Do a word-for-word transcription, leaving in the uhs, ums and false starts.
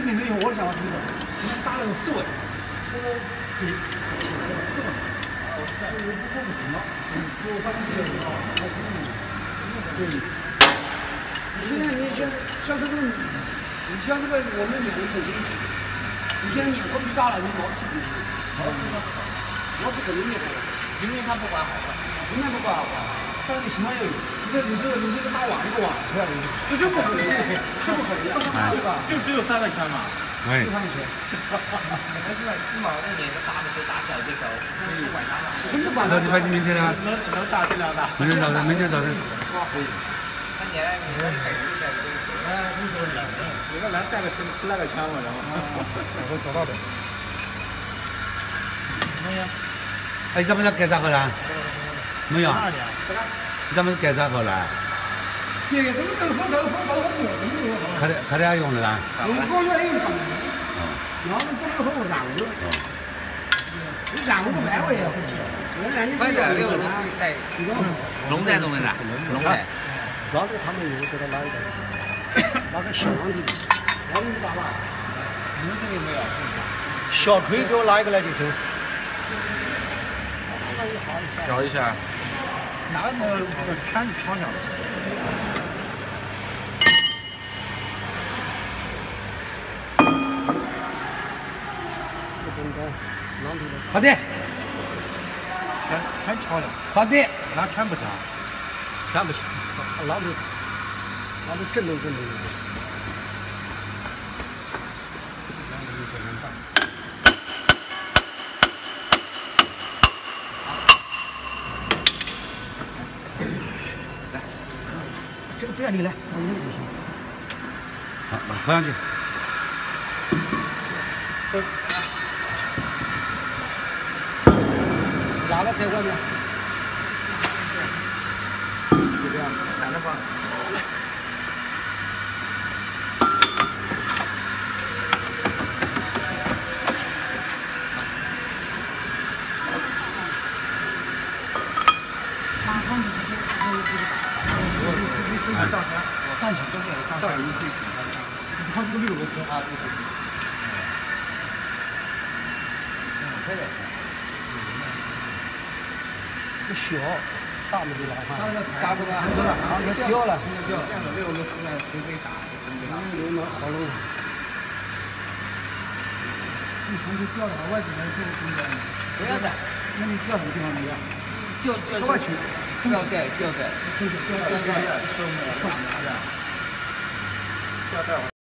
面没有我的想法是这个，你看打了有四稳，这个对，四稳，就是不过不停了，我发现这个啊，对。现在你像像这个，你像这个我们两个本身，你现在眼光比大了，你毛子肯定，毛子毛子肯定厉害了。 明明他不管好了， 明明不管好，但是你起码要有，你这你这个你这个大碗一个碗出来的，这就不可能，这不可能，对吧？ 就只有三个圈嘛。 哎。 三个圈。 还是买西马那年的大的就打小就小，其实不管他了。 什么不管他？ 那你把明天呢？ 能能打这两打。 明天早晨，明天早晨。 可以。 他年年年开始在这个。 哎，你说冷的，有个来带个十十来个圈嘛，然后。 然后找到的。 没有。 哎，咱们要改啥个啦？没有。咱们改啥个啦？ 对，这个这个好，这个好，这个好多，这个好。 看的看的用的啦。 用高原用长的，然后这个好燃油，你燃油都卖位啊，不是？ 卖的六龙菜，龙在弄的啦，龙在。 那个他们又给他拿一个，拿个小王的，王的大吧？ 你们这个没有。 小锤给我拿一个来就行。 调一下，拿那个那个圈子敲响的时候。 好的。 圈圈敲响。 好的。 拿圈不响， 全不行，拿着拿着震动震动。这个不要你来，我用就行。 好，放上去。 哪个在外面？就这样， 踩着放。 上去都是上去一岁，他这个六个车啊，对对对。嗯，对的。这小，大的就拿上。大的吧，了，好像掉了，掉了。 六个现在随便打，随便打。 有那好弄。你还是掉了，外景来做中间。 不要的。 那你掉什么地方没有？ 掉掉外球。 吊带，吊带， 对对，吊带， 收没了，收没了， 吊带。